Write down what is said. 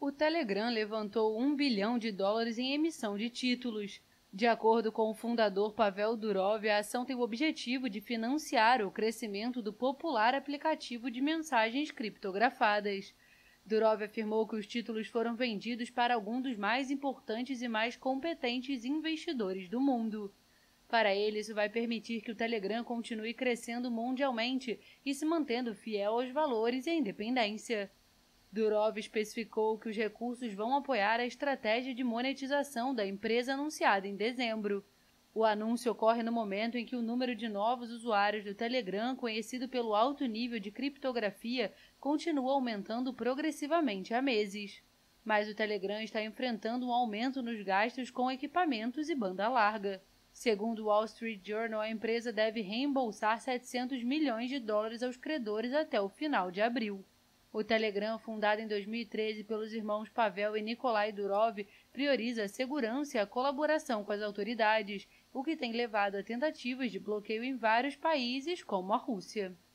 O Telegram levantou US$ 1 bilhão em emissão de títulos. De acordo com o fundador Pavel Durov, a ação tem o objetivo de financiar o crescimento do popular aplicativo de mensagens criptografadas. Durov afirmou que os títulos foram vendidos para alguns dos mais importantes e mais competentes investidores do mundo. Para ele, isso vai permitir que o Telegram continue crescendo mundialmente e se mantendo fiel aos valores e à independência. Durov especificou que os recursos vão apoiar a estratégia de monetização da empresa anunciada em dezembro. O anúncio ocorre no momento em que o número de novos usuários do Telegram, conhecido pelo alto nível de criptografia, continua aumentando progressivamente há meses. Mas o Telegram está enfrentando um aumento nos gastos com equipamentos e banda larga. Segundo o Wall Street Journal, a empresa deve reembolsar US$ 700 milhões aos credores até o final de abril. O Telegram, fundado em 2013 pelos irmãos Pavel e Nikolai Durov, prioriza a segurança e a colaboração com as autoridades, o que tem levado a tentativas de bloqueio em vários países, como a Rússia.